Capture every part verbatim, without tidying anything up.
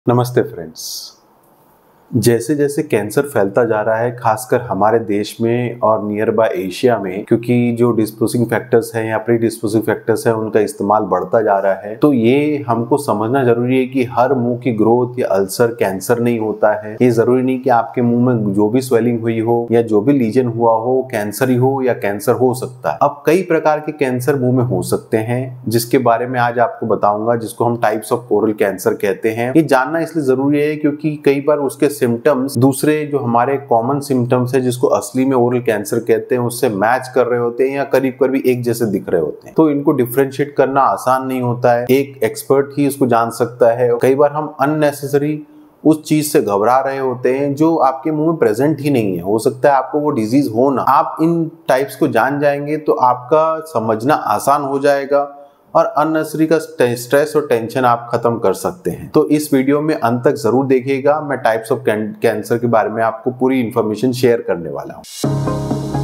नमस्ते फ्रेंड्स। जैसे जैसे कैंसर फैलता जा रहा है खासकर हमारे देश में और नियर बाय एशिया में, क्योंकि जो डिस्पोजिंग फैक्टर्स हैं या प्री डिस्पोजिंग फैक्टर्स हैं उनका इस्तेमाल बढ़ता जा रहा है, तो ये हमको समझना जरूरी है कि हर मुंह की ग्रोथ या अल्सर कैंसर नहीं होता है। ये जरूरी नहीं कि आपके मुंह में जो भी स्वेलिंग हुई हो या जो भी लीजन हुआ हो कैंसर ही हो या कैंसर हो सकता है। अब कई प्रकार के कैंसर मुंह में हो सकते हैं जिसके बारे में आज आपको बताऊंगा, जिसको हम टाइप्स ऑफ ओरल कैंसर कहते हैं। ये जानना इसलिए जरूरी है क्योंकि कई बार उसके सिम्टम्स दूसरे जो हमारे कॉमन सिम्टम्स है जिसको असली में ओरल कैंसर कहते हैं उससे मैच कर रहे होते हैं या करीब करीब एक जैसे दिख रहे होते हैं। तो इनको डिफरेंशिएट करना आसान नहीं होता है, एक एक्सपर्ट ही इसको जान सकता है। कई बार हम अननेसेसरी उस चीज से घबरा रहे होते हैं जो आपके मुंह में प्रेजेंट ही नहीं है। हो सकता है आपको वो डिजीज हो ना। आप इन टाइप्स को जान जाएंगे तो आपका समझना आसान हो जाएगा और अननेसेसरी का स्ट्रेस और टेंशन आप खत्म कर सकते हैं। तो इस वीडियो में अंत तक जरूर देखिएगा। मैं टाइप्स ऑफ कैंसर के बारे में आपको पूरी इंफॉर्मेशन शेयर करने वाला हूँ।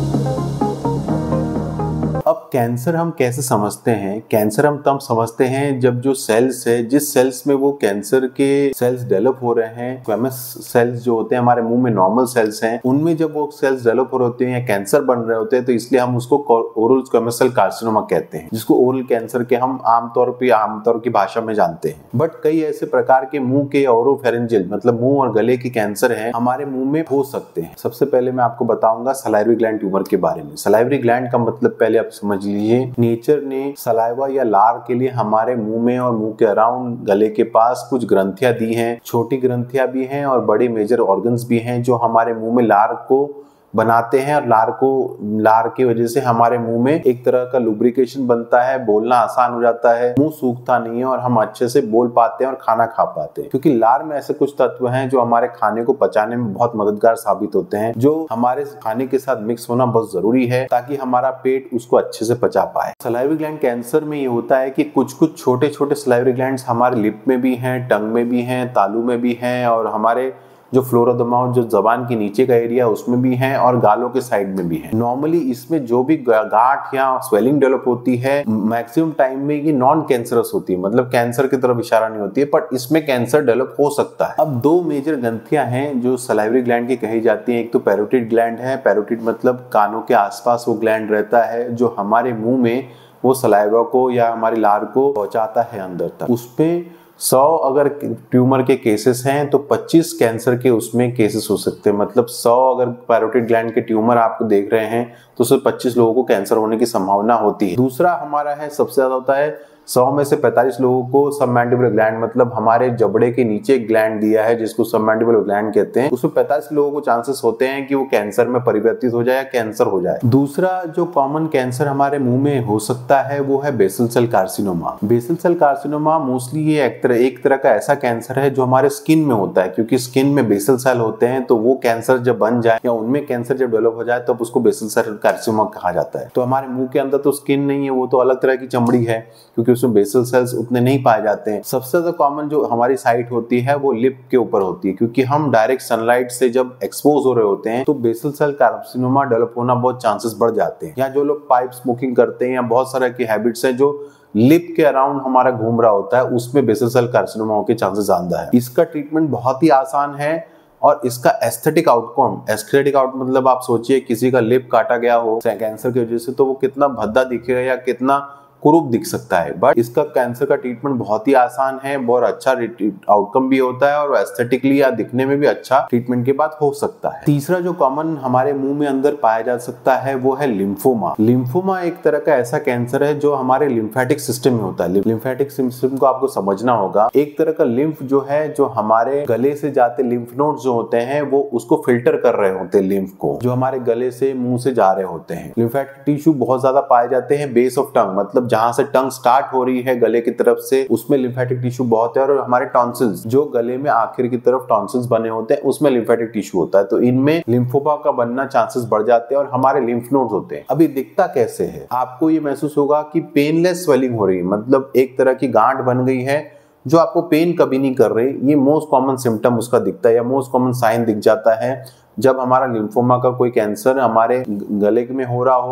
अब कैंसर हम कैसे समझते हैं? कैंसर हम तब समझते हैं जब जो सेल्स है, जिस सेल्स में वो कैंसर के सेल्स डेवलप हो रहे हैं, स्क्वेमस सेल्स जो होते हैं हमारे मुंह में नॉर्मल सेल्स हैं, उनमें जब वो सेल्स डेवलप हो रहे होते हैं या कैंसर बन रहे होते हैं तो इसलिए हम उसको ओरल स्क्वेमस सेल कार्सिनोमा कहते हैं, जिसको ओरल कैंसर के हम आमतौर पर आमतौर की भाषा में जानते हैं। बट कई ऐसे प्रकार के मुंह के ओरोफेरेंजियल मतलब मुंह और गले के कैंसर हैं हमारे मुंह में हो सकते हैं। सबसे पहले मैं आपको बताऊंगा सलाइवरी ग्लैंड ट्यूमर के बारे में। सलाइवरी ग्लैंड का मतलब पहले आप समझ लीजिए, नेचर ने सलाइवा या लार के लिए हमारे मुंह में और मुंह के अराउंड गले के पास कुछ ग्रंथियां दी हैं। छोटी ग्रंथियां भी हैं और बड़े मेजर ऑर्गन्स भी हैं जो हमारे मुंह में लार को बनाते हैं और लार को लार की वजह से हमारे मुंह में एक तरह का लुब्रिकेशन बनता है, बोलना आसान हो जाता है, मुंह सूखता नहीं है और हम अच्छे से बोल पाते हैं और खाना खा पाते हैं। क्योंकि लार में ऐसे कुछ तत्व हैं जो हमारे खाने को पचाने में बहुत मददगार साबित होते हैं, जो हमारे खाने के साथ मिक्स होना बहुत जरूरी है ताकि हमारा पेट उसको अच्छे से पचा पाए। सलाइवरी ग्लैंड कैंसर में ये होता है कि कुछ कुछ छोटे छोटे सलाइवरी ग्लैंड्स हमारे लिप में भी हैं, टंग में भी हैं, तालू में भी हैं और हमारे जो फ्लोरा द माउथ जो जबान के नीचे का एरिया उसमें भी है और गालों के साइड में भी है। नॉर्मली इसमें जो भी गांठ या स्वेलिंग डेवलप होती है मैक्सिमम टाइम में ये नॉन कैंसरस होती है, मतलब कैंसर की तरफ इशारा नहीं होती है, बट इसमें कैंसर डेवलप हो सकता है। अब दो मेजर ग्रंथियां हैं जो सलाइवरी ग्लैंड की कही जाती है। एक तो पैरोटिड ग्लैंड है। पैरोटिड मतलब कानों के आसपास वो ग्लैंड रहता है जो हमारे मुंह में वो सलाइवा को या हमारी लार को पहुंचाता है अंदर तक। उसमें सौ अगर ट्यूमर के केसेस हैं तो पच्चीस कैंसर के उसमें केसेस हो सकते हैं। मतलब सौ अगर पैरोटिड ग्लैंड के ट्यूमर आपको देख रहे हैं तो उसमें पच्चीस लोगों को कैंसर होने की संभावना होती है। दूसरा हमारा है सबसे ज्यादा होता है सौ में से पैंतालीस लोगों को सबमैंडिबुलर ग्लैंड, मतलब हमारे जबड़े के नीचे ग्लैंड दिया है जिसको सबमैंडिबुलर ग्लैंड कहते हैं। उसमें पैंतालीस लोगों को चांसेस होते हैं कि वो कैंसर में परिवर्तित हो जाए या कैंसर हो जाए। दूसरा जो कॉमन कैंसर हमारे मुंह में हो सकता है वो है basal cell carcinoma. Basal cell carcinoma mostly ये एक तरह एक तरह का ऐसा कैंसर है जो हमारे स्किन में होता है, क्योंकि स्किन में बेसल सेल होते हैं। तो वो कैंसर जब बन जाए या उनमें कैंसर जब डेवलप हो जाए तो उसको बेसल सेल कार्सिनोमा कहा जाता है। तो हमारे मुंह के अंदर तो स्किन नहीं है, वो तो अलग तरह की चमड़ी है, क्योंकि उसमें बेसल सेल्स उतने नहीं पाए जाते हैं। सबसे ज्यादा कॉमन जो हमारी साइट होती है वो लिप के ऊपर होती है, क्योंकि हम डायरेक्ट सनलाइट से जब एक्सपोज हो रहे होते हैं तो बेसल सेल कार्सिनोमा डेवलप होना बहुत चांसेस बढ़ जाते हैं। या जो लोग पाइप स्मोकिंग करते हैं या बहुत सारे की हैबिट्स हैं जो लिप के अराउंड हमारा घूम रहा होता है, उसमें बेसल सेल कार्सिनोमा के चांसेस ज्यादा है। इसका ट्रीटमेंट बहुत ही आसान है और इसका एस्थेटिक आउटकम, एस्थेटिक आउट मतलब आप सोचिए किसी का लिप काटा गया हो कैंसर की वजह से तो वो कितना भद्दा दिखेगा या कितना कुरूप दिख सकता है। बट इसका कैंसर का ट्रीटमेंट बहुत ही आसान है, बहुत अच्छा आउटकम भी होता है और एस्थेटिकली या दिखने में भी अच्छा ट्रीटमेंट के बाद हो सकता है। तीसरा जो कॉमन हमारे मुंह में अंदर पाया जा सकता है वो है लिम्फोमा। लिम्फोमा एक तरह का ऐसा कैंसर है जो हमारे लिम्फेटिक सिस्टम में होता है। लिम्फेटिक सिस्टम को आपको समझना होगा। एक तरह का लिम्फ जो है जो हमारे गले से जाते लिम्फ नोड्स जो होते हैं वो उसको फिल्टर कर रहे होते हैं, लिम्फ को जो हमारे गले से मुंह से जा रहे होते हैं। लिम्फेटिक टिश्यू बहुत ज्यादा पाए जाते हैं बेस ऑफ टंग, मतलब जहां से टंग स्टार्ट हो रही है गले की तरफ से उसमें लिम्फेटिक टिश्यू बहुत है। और हमारे टॉन्सिल्स जो गले में आखिर की तरफ टॉन्सिल्स बने होते हैं उसमें लिम्फेटिक टिश्यू होता है। तो इनमें लिम्फोमा का बनना चांसेस बढ़ जाते हैं और हमारे लिम्फ नोड्स होते हैं। अभी दिखता कैसे है? आपको ये महसूस होगा कि पेनलेस स्वेलिंग हो रही है, मतलब एक तरह की गांठ बन गई है जो आपको पेन कभी नहीं कर रही। ये मोस्ट कॉमन सिम्टम उसका दिखता है या मोस्ट कॉमन साइन दिख जाता है जब हमारा लिम्फोमा का कोई कैंसर हमारे गले में हो रहा हो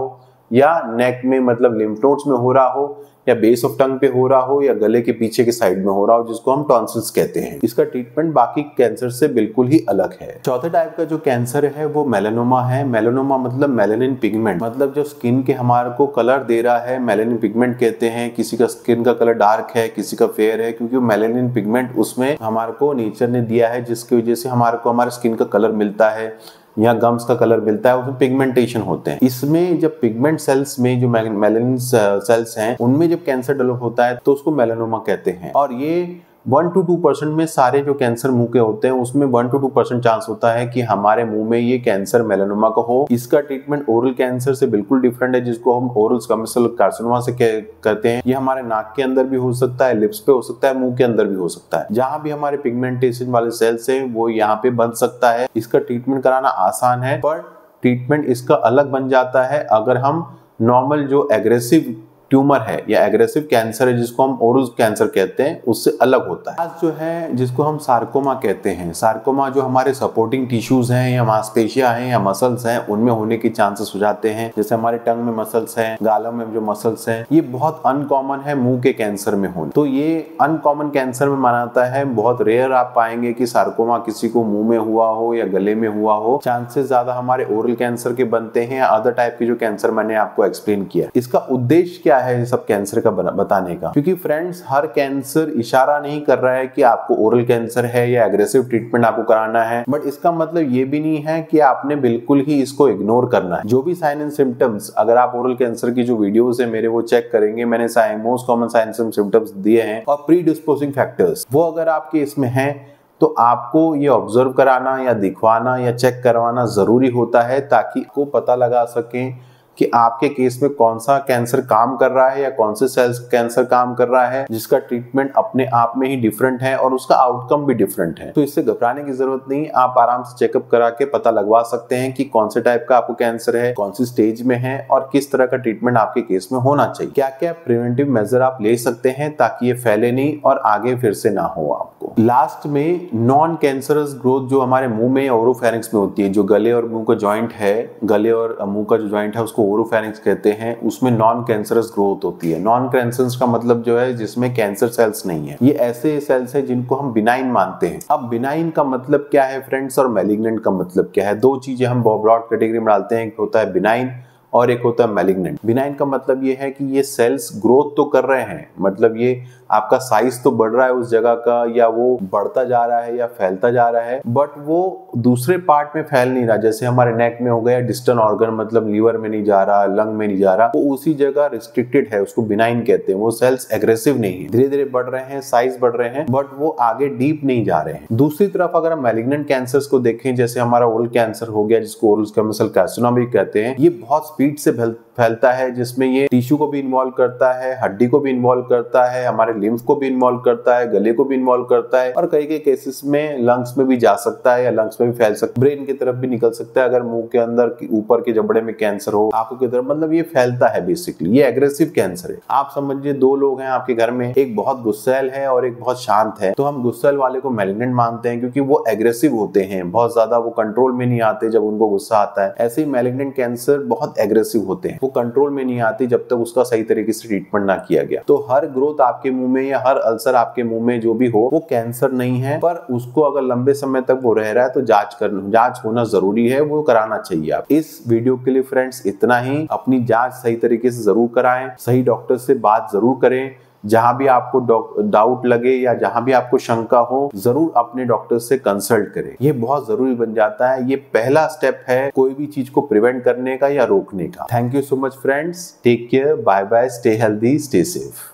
या नेक में मतलब लिम्फ नोड्स में हो रहा हो, या बेस ऑफ टंग पे हो रहा हो, या गले के पीछे के साइड में हो रहा हो, जिसको हम टॉन्सिल्स कहते हैं। इसका ट्रीटमेंट बाकी कैंसर से बिल्कुल ही अलग है। चौथे टाइप का जो कैंसर है वो मेलानोमा है। मेलानोमा मतलब मेलानिन पिगमेंट, मतलब जो स्किन के हमारे को कलर दे रहा है, मेलानिन पिगमेंट कहते हैं। किसी का स्किन का कलर डार्क है, किसी का फेयर है, क्योंकि मेलानिन पिगमेंट उसमें हमारे को नेचर ने दिया है, जिसकी वजह से हमारे को हमारे स्किन का कलर मिलता है या गम्स का कलर मिलता है, उसमें पिगमेंटेशन होते हैं। इसमें जब पिगमेंट सेल्स में जो मेलानिन सेल्स हैं उनमें जब कैंसर डेवलप होता है तो उसको मेलानोमा कहते हैं। और ये वन टू टू परसेंट में सारे जो कैंसर मुंह के होते हैं उसमें one to two percent chance होता है कि हमारे मुंह में ये कैंसर मेलानोमा का हो। इसका ट्रीटमेंट ओरल कैंसर से बिल्कुल डिफरेंट है, जिसको हम ओरल स्क्वैमस सेल कार्सिनोमा से करते हैं। ये हमारे नाक के अंदर भी हो सकता है, लिप्स पे हो सकता है, मुंह के अंदर भी हो सकता है। जहां भी हमारे पिगमेंटेशन वाले सेल्स है वो यहाँ पे बन सकता है। इसका ट्रीटमेंट कराना आसान है, पर ट्रीटमेंट इसका अलग बन जाता है अगर हम नॉर्मल जो एग्रेसिव ट्यूमर है या एग्रेसिव कैंसर है, जिसको हम ओरल कैंसर कहते हैं, उससे अलग होता है। आज जो है जिसको हम सार्कोमा कहते हैं, सार्कोमा जो हमारे सपोर्टिंग टिश्यूज हैं या मांसपेशियां हैं या मसल्स हैं उनमें होने के चांसेस हो जाते हैं। जैसे हमारे टंग में मसल्स हैं, गालों में जो मसल्स हैं, ये बहुत अनकॉमन है मुंह के कैंसर में होना। तो ये अनकॉमन कैंसर में माना जाता है। बहुत रेयर आप पाएंगे कि सार्कोमा किसी को मुंह में हुआ हो या गले में हुआ हो। चांसेस ज्यादा हमारे ओरल कैंसर के बनते हैं या अदर टाइप के जो कैंसर मैंने आपको एक्सप्लेन किया। इसका उद्देश्य क्या है सब कैंसर का बताने का? क्योंकि फ्रेंड्स हर कैंसर इशारा नहीं कर रहा है कि आपको ओरल कैंसर है या एग्रेसिव ट्रीटमेंट आपको कराना है, बट इसका मतलब ये भी नहीं है कि आपने बिल्कुल ही इसको इग्नोर करना है। जो भी साइन एंड सिम्टम्स, अगर आप ओरल कैंसर की जो वीडियोस है मेरे वो चेक करेंगे, मैंने most common sign and symptoms दिए हैं और प्री डिस्पोजिंग फैक्टर्स, वो अगर आपके इसमें है तो आपको ये ऑब्जर्व कराना या दिखवाना या चेक करवाना जरूरी होता है, ताकि को पता लगा सकें कि आपके केस में कौन सा कैंसर काम कर रहा है या कौन से सेल्स कैंसर काम कर रहा है, जिसका ट्रीटमेंट अपने आप में ही डिफरेंट है और उसका आउटकम भी डिफरेंट है। तो इससे घबराने की जरूरत नहीं, आप आराम से चेकअप करा के पता लगवा सकते हैं कि कौन से टाइप का आपको कैंसर है, कौन सी स्टेज में है और किस तरह का ट्रीटमेंट आपके केस में होना चाहिए। क्या क्या प्रिवेंटिव मेजर आप ले सकते हैं ताकि ये फैले नहीं और आगे फिर से ना हो आपको। लास्ट में नॉन कैंसरस ग्रोथ जो हमारे मुंह में ओरोफेरिंक्स में होती है, जो गले और मुंह का ज्वाइंट है, गले और मुंह का जो ज्वाइंट है उसको ओरोफेरिंक्स कहते हैं, उसमें नॉन कैंसरस ग्रोथ होती है। नॉन कैंसरस का मतलब जो है जिसमें कैंसर सेल्स नहीं है। ये ऐसे सेल्स हैं जिनको हम बिनाइन मानते हैं। अब बिनाइन का मतलब क्या है फ्रेंड्स और मैलिग्नेंट का मतलब क्या है? दो चीजें हम ब्रॉड कैटेगरी में डालते हैं, एक होता है बिनाइन और एक होता है मैलिग्नेंट। बिनाइन का मतलब ये है कि ये सेल्स ग्रोथ तो कर रहे हैं, मतलब ये आपका साइज तो बढ़ रहा है उस जगह का, या वो बढ़ता जा रहा है या फैलता जा रहा है, बट वो दूसरे पार्ट में फैल नहीं रहा। जैसे हमारे नेक में हो गया डिस्टल ऑर्गन, मतलब लीवर में नहीं जा रहा, लंग में नहीं जा रहा, वो उसी जगह रिस्ट्रिक्टेड है, उसको बिनाइन कहते हैं। वो सेल्स एग्रेसिव नहीं है, धीरे धीरे बढ़ रहे हैं, साइज बढ़ रहे हैं, बट वो आगे डीप नहीं जा रहे हैं। दूसरी तरफ अगर हम मैलिग्नेंट कैंसर्स को देखें, जैसे हमारा ओरल कैंसर हो गया जिसको ओरल स्क्वैमस सेल कार्सिनोमा भी कहते हैं, ये बहुत स्पीड से फैलता है, जिसमें ये टिश्यू को भी इन्वॉल्व करता है, हड्डी को भी इन्वॉल्व करता है, हमारे लिम्फ को भी इन्वॉल्व करता है, गले को भी इन्वॉल्व करता है, और कई कई केसेस में लंग्स में भी जा सकता है या लंग्स में भी फैल सकता है, ब्रेन की तरफ भी निकल सकता है। अगर मुंह के अंदर ऊपर के जबड़े में कैंसर हो, आंखों की तरफ, मतलब ये फैलता है बेसिकली। ये एग्रेसिव कैंसर है। आप समझिए दो लोग हैं आपके घर में, एक बहुत गुस्सैल है और एक बहुत शांत है, तो हम गुस्सैल वाले को मैलिग्नेंट मानते हैं क्योंकि वो एग्रेसिव होते हैं, बहुत ज्यादा वो कंट्रोल में नहीं आते जब उनको गुस्सा आता है। ऐसे ही मैलिग्नेंट कैंसर बहुत एग्रेसिव होते हैं, वो कंट्रोल में नहीं आती जब तक उसका सही तरीके से ट्रीटमेंट ना किया गया। तो हर ग्रोथ आपके मुंह में या हर अल्सर आपके मुंह में जो भी हो वो कैंसर नहीं है, पर उसको अगर लंबे समय तक वो रह रहा है तो जांच करना जांच होना जरूरी है, वो कराना चाहिए आप। इस वीडियो के लिए फ्रेंड्स इतना ही। अपनी जांच सही तरीके से जरूर कराएं, सही डॉक्टर से बात जरूर करें। जहां भी आपको डाउट लगे या जहां भी आपको शंका हो, जरूर अपने डॉक्टर से कंसल्ट करें। ये बहुत जरूरी बन जाता है। ये पहला स्टेप है कोई भी चीज को प्रिवेंट करने का या रोकने का। Thank you so much friends, take care, bye bye, stay healthy, stay safe.